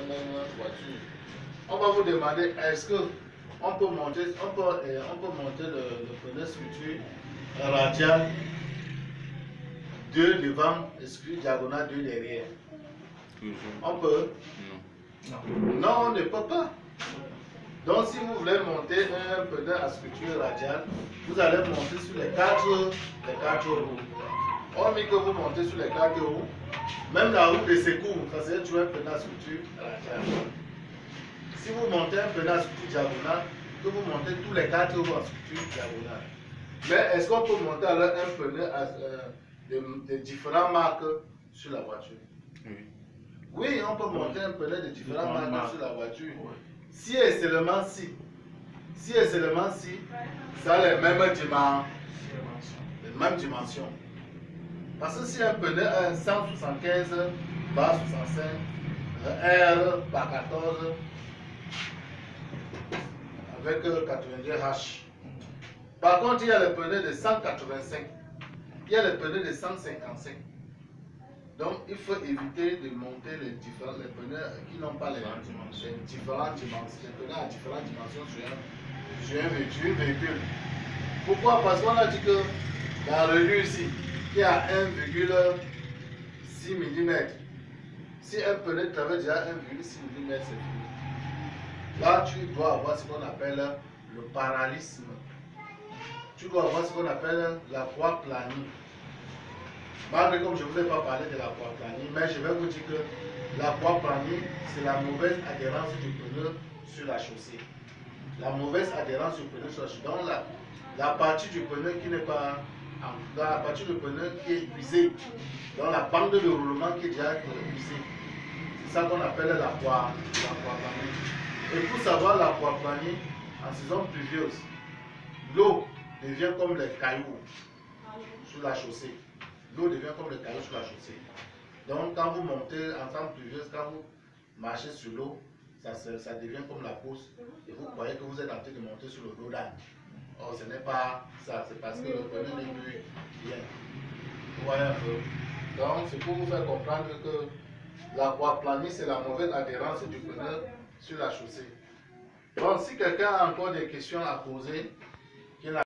même voiture. On va vous demander, est-ce que on peut monter le pneu structure radial 2 devant et structure diagonale 2 derrière? Toujours. On peut? Non. Non, on ne peut pas. Donc si vous voulez monter un pneu à structure radiale, vous allez monter sur les 4 roues. Hormis que vous montez sur les 4 roues, même la roue de secours, ça serait toujours un pneu à structure radiale. Si vous montez un pneu à structure diagonale, que vous montez tous les 4 roues en structure diagonale. Mais est-ce qu'on peut monter alors un pneu de différentes marques sur la voiture? Oui. Oui, on peut monter un pneu de différentes marques sur la voiture. Oui. Si et seulement si, ça a les mêmes dimensions. Parce que si un pneu a un 175 par 65, un R par 14 avec 90 H. Par contre, il y a les pneus de 185, il y a les pneus de 155. Donc, il faut éviter de monter les pneus qui n'ont pas les différentes dimensions, les pneus à différentes dimensions sur un véhicule. Pourquoi? Parce qu'on a dit que la revue ici, qui est à 1,6 mm, si un pneu travaille déjà à 1,6 mm, c'est fini. Là, tu dois avoir ce qu'on appelle le parallélisme. Tu dois avoir ce qu'on appelle l'aquaplaning. Malgré comme je ne vous ai pas parlé de l'aquaplaning, mais je vais vous dire que l'aquaplaning, c'est la mauvaise adhérence du pneu sur la chaussée. La mauvaise adhérence du pneu sur la chaussée. Donc la partie du pneu qui n'est pas... la partie du pneu qui est usée. Donc la bande de roulement qui est déjà usée. C'est ça qu'on appelle l'aquaplaning. Et pour savoir l'aquaplaning, en saison pluvieuse, l'eau devient comme les cailloux sur la chaussée. L'eau devient comme les cailloux sur la chaussée. Donc quand vous montez en temps pluvieuse, quand vous marchez sur l'eau, ça devient comme la pousse. Et vous croyez que vous êtes en train de monter sur le dos d'âne. Or, ce n'est pas ça, c'est parce que le pneu n'est plus bien. Vous voyez un peu. Donc, c'est pour vous faire comprendre que l'aquaplaning, c'est la mauvaise adhérence du pneu sur la chaussée. Donc, si quelqu'un a encore des questions à poser,